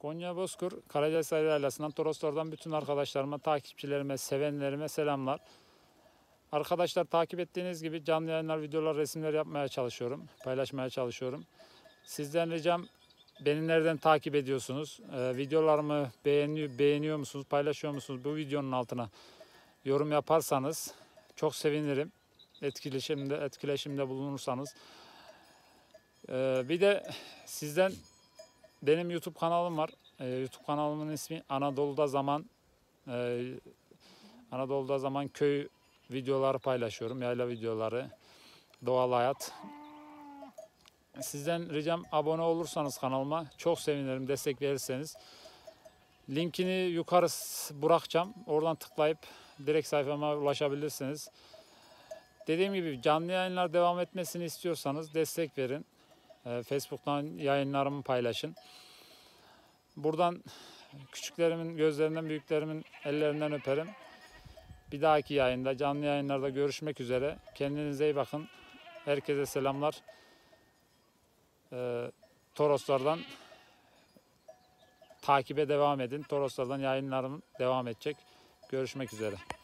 Konya Bozkır Karacahisar Yaylası'ndan Toroslardan bütün arkadaşlarıma, takipçilerime, sevenlerime selamlar. Arkadaşlar, takip ettiğiniz gibi canlı yayınlar, videolar, resimler yapmaya çalışıyorum. Paylaşmaya çalışıyorum. Sizden ricam, beni nereden takip ediyorsunuz? Videolarımı beğeniyor musunuz? Paylaşıyor musunuz? Bu videonun altına yorum yaparsanız çok sevinirim. Etkileşimde bulunursanız. Bir de sizden, benim YouTube kanalım var. YouTube kanalımın ismi Anadolu'da Zaman. Anadolu'da Zaman köy videoları paylaşıyorum. Yayla videoları, doğal hayat. Sizden ricam, abone olursanız kanalıma çok sevinirim, destek verirseniz. Linkini yukarı bırakacağım. Oradan tıklayıp direkt sayfama ulaşabilirsiniz. Dediğim gibi canlı yayınlar devam etmesini istiyorsanız destek verin. Facebook'tan yayınlarımı paylaşın. Buradan küçüklerimin gözlerinden, büyüklerimin ellerinden öperim. Bir dahaki yayında, canlı yayınlarda görüşmek üzere. Kendinize iyi bakın. Herkese selamlar. Toroslardan takibe devam edin. Toroslardan yayınlarım devam edecek. Görüşmek üzere.